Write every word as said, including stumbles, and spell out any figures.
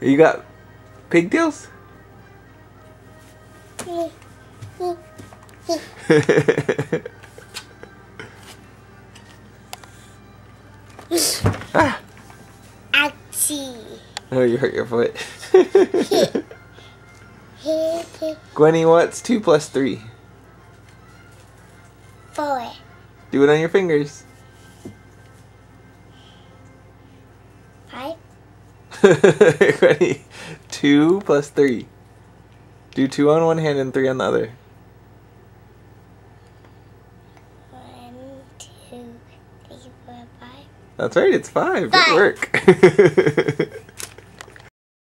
You got pigtails? Ah. Ouchie. Oh, you hurt your foot. Gwenny, what's two plus three? Four. Do it on your fingers. Five. Gwenny, two plus three. Do two on one hand and three on the other. One, two, three, four, five. That's right, it's five. Five. Good work.